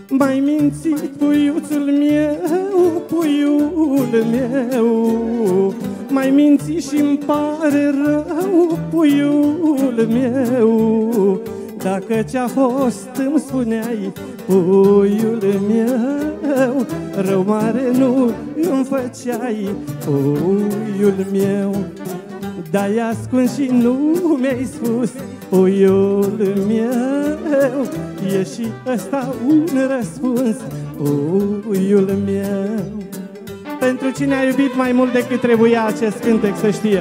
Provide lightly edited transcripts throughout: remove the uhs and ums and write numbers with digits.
M-ai mințit, puiuțul meu, puiul meu, m-ai mințit și-mi pare rău, puiul meu. Dacă ce-a fost îmi spuneai, puiul meu, rău mare nu îmi făceai, puiul meu. Dar-i ascuns și nu mi-ai spus, puiul meu, e și ăsta un răspuns, puiul meu. Pentru cine a iubit mai mult decât trebuia acest cântec să știe.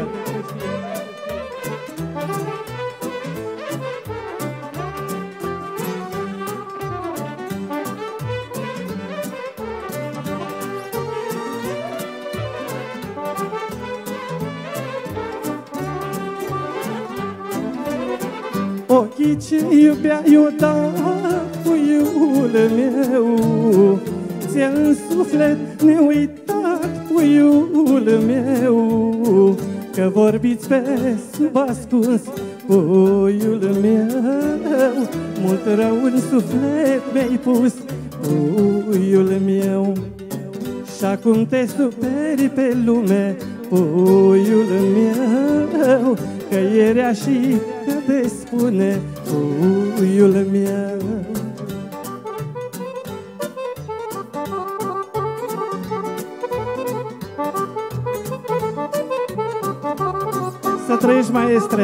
Ochii ce iubeai odată, puiul meu, ți-a în suflet neuitat, puiul meu, că vorbiți pe sub ascuns, puiul meu, mult rău în suflet mi-ai pus, puiul meu. Și acum te superi pe lume, puiul meu, că ierea și că te spune, puiul meu. Să trăiești, maestre!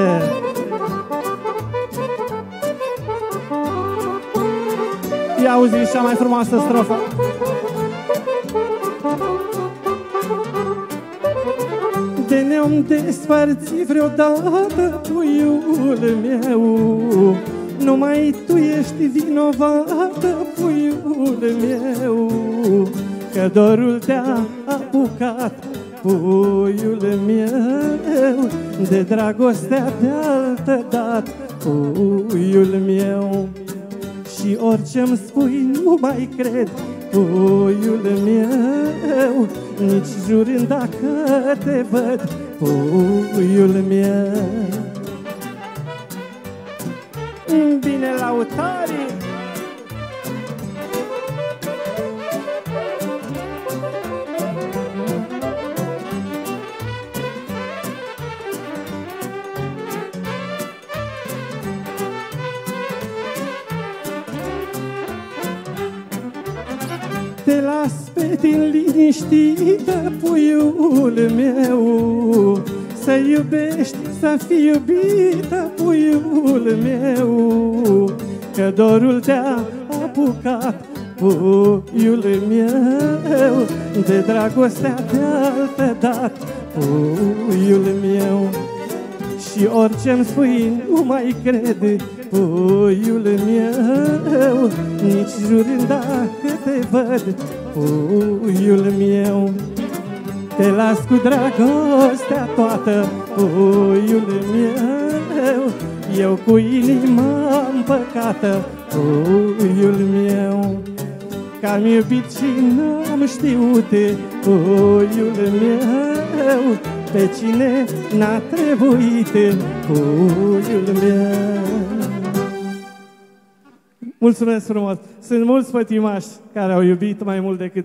Ia auzi cea mai frumoasă strofă. De ne-om despărți vreodată, puiul meu, numai tu ești vinovată, puiul meu, că dorul te-a apucat, puiul meu, de dragostea de altă dată, puiul meu. Și orice-mi spui nu mai cred, puiul meu, nici jurând dacă te văd, puiul meu. Bine, lautarii! Te las pe tine liniștită, puiul meu, să iubești, să fii iubită, puiul meu, că dorul te-a apucat, puiul meu, de dragostea de altă dată, puiul meu. Și orice-mi spui nu mai cred, puiul meu, nici jurând dacă te văd, puiul meu. Te las cu dragostea toată, puiul meu, eu cu inima împăcată, puiul meu. Că-am iubit și n-am știut, puiul meu, pe cine n-a trebuit, puiul meu. Mulțumesc frumos! Sunt mulți pătimași care au iubit mai mult decât